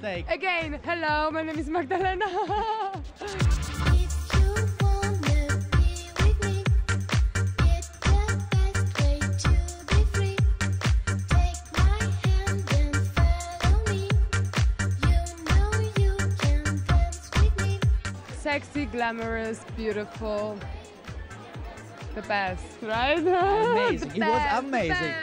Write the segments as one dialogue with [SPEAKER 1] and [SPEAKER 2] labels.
[SPEAKER 1] mistake.
[SPEAKER 2] Again, hello, my name is Magdalena. Sexy, glamorous, beautiful. The best, right?
[SPEAKER 1] Amazing. It was amazing.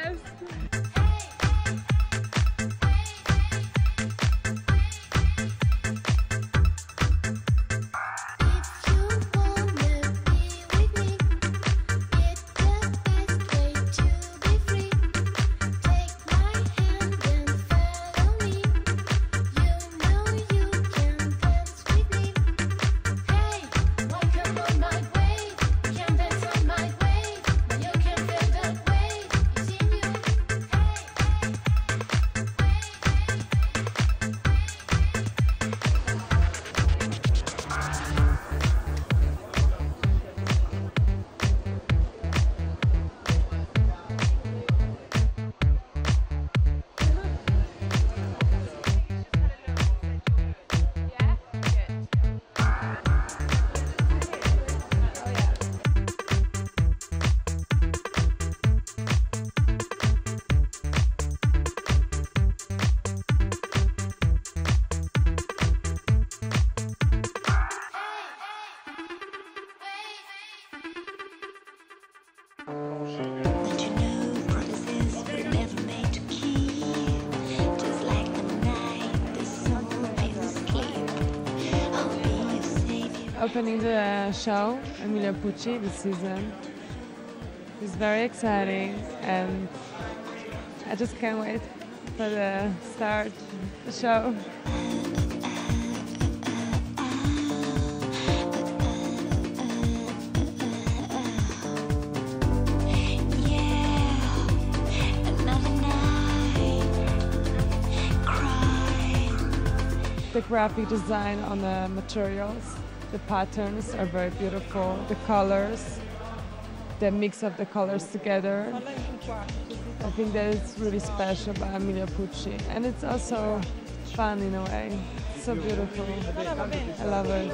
[SPEAKER 2] Opening the show, Emilia Pucci, this season. It's very exciting and I just can't wait for the start, the show. The graphic design on the materials, the patterns are very beautiful, the colors, the mix of the colors together. I think that it's really special about Emilia Pucci, and it's also fun in a way. It's so beautiful. I love it.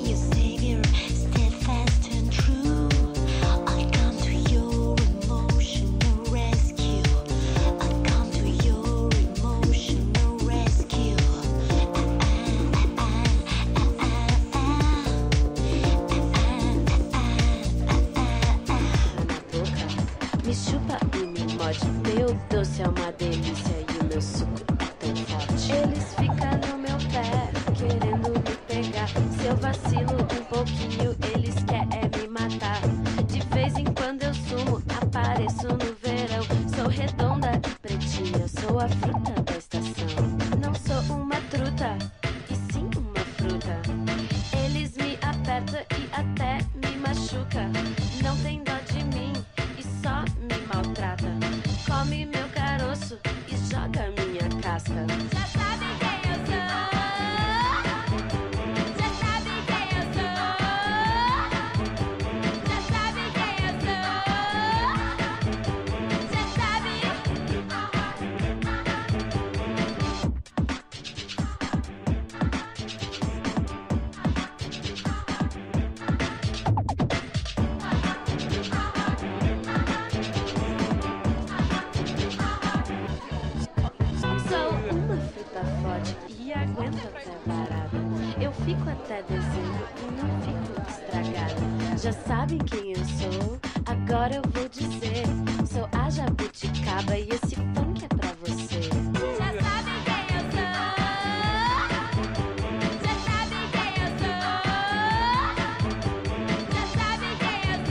[SPEAKER 3] Meu doce é uma delícia e o meu suco é tão forte. Eles ficam no meu pé, querendo me pegar. Se eu vacilo um pouquinho, eles querem me matar. De vez em quando eu sumo, apareço no verão. Sou redonda e pretinha, sou a fruta da estação. Não sou uma truta, e sim uma fruta. Eles me apertam e até me machucam. Não tem dó de mim e só me maltrata. Come meu caroço e joga minha casca. Já sabe quem eu sou. Já sabe quem eu sou. Já sabe quem eu sou. Já sabe. E aguento até parada. Eu fico até dezembro e não fico estragada. Já sabem quem eu sou, agora eu vou dizer. Sou a jabuticaba e esse funk é pra você. Já sabem quem eu sou. Já sabem quem eu sou. Já sabem quem eu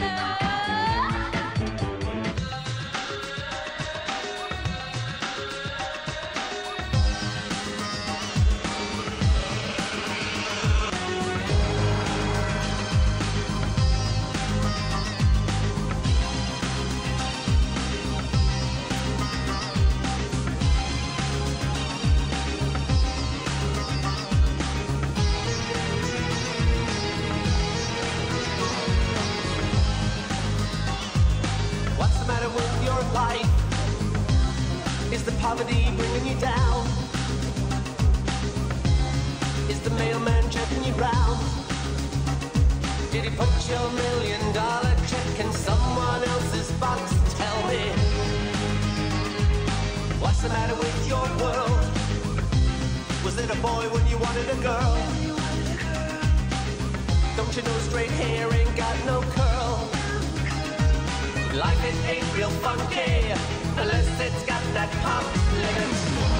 [SPEAKER 4] Is the poverty bringing you down? Baby, put your $1 million check in someone else's box. Tell me, what's the matter with your world? Was it a boy when you wanted a girl? Don't you know straight hair ain't got no curl? Life it ain't real funky unless it's got that pop limit.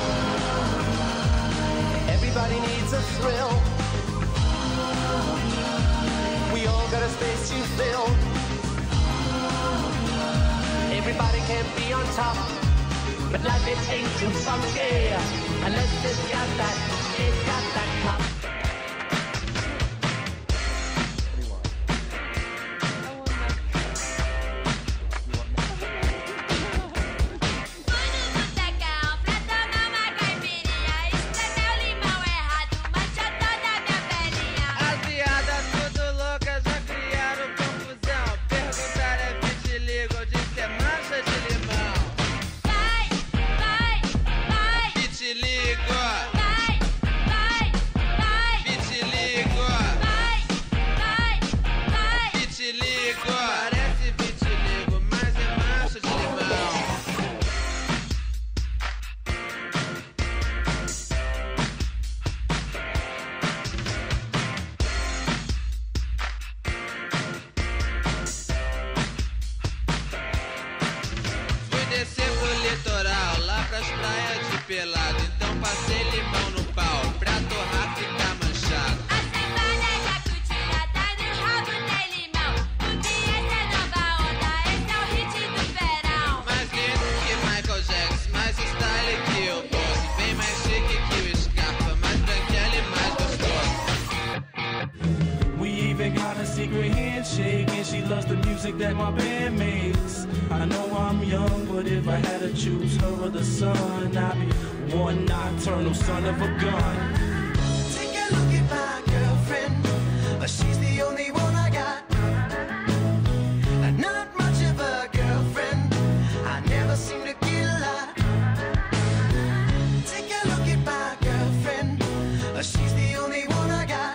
[SPEAKER 4] Everybody needs a thrill. We all got a space to fill. Everybody can't be on top, but life it ain't too funky unless it's got that pop.
[SPEAKER 5] That my band makes. I know I'm young, but if I had to choose her or the sun, I'd be one nocturnal son of a gun.
[SPEAKER 6] Take a look at my girlfriend, she's the only one I got. Not much of a girlfriend, I never seem to get a lot. Take a look at my girlfriend, she's the only one I got.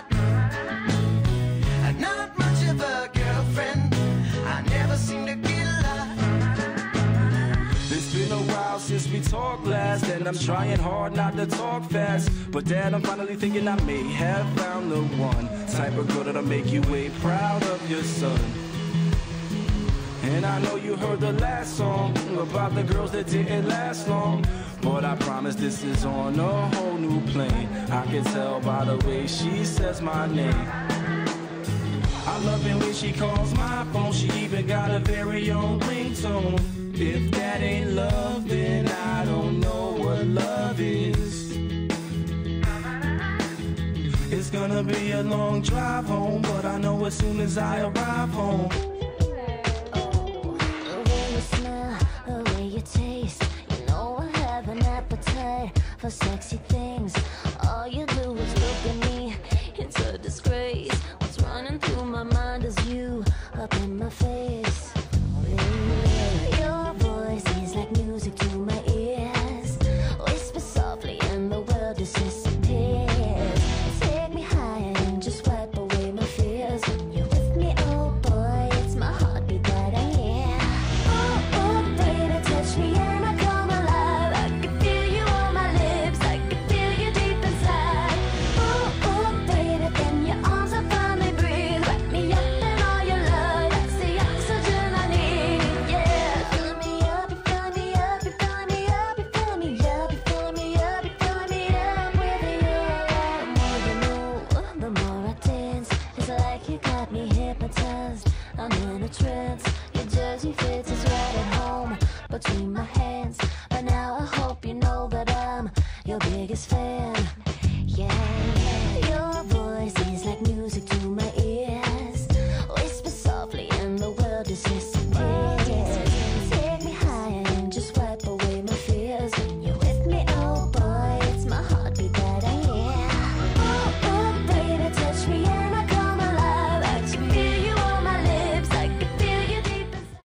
[SPEAKER 6] Not much of a girlfriend, I never seem to get a lot.
[SPEAKER 5] It's been a while since we talked last, and I'm trying hard not to talk fast. But Dad, I'm finally thinking I may have found the one type of girl that'll make you way proud of your son. And I know you heard the last song about the girls that didn't last long, but I promise this is on a whole new plane. I can tell by the way she says my name. I love it when she calls my phone. She even got a very own ringtone. If that ain't love, then I don't know what love is. It's gonna be a long drive home, but I know as soon as I arrive home.
[SPEAKER 3] Oh, the way you smell, the way you taste, you know I have an appetite for sexy things. All you do is look at me, it's a disgrace. What's running through my mind is you up in my face. Your voice is like music to my ears. Whisper softly and the world just disappears. Take me higher and just wipe away my fears. When you're with me, oh boy, it's my heartbeat that I hear. Oh, oh, baby, touch me and I come alive. I can feel you on my lips, I can feel you deep inside. Oh, oh, baby, then your arms are finally breathe. Wrap me up in all your love, that's the oxygen I need. Yeah, fill me up, you fill me up, you fill me up, you fill me up, you fill me up, you fill me up with you. The more you move, the more I dance. It's like you got me hypnotized. I'm in a trance. Your jersey fits is right at home between my hands. But now I hope you know that I'm your biggest fan. Yeah, your voice is like music to my ears. Whisper softly and the world is listening.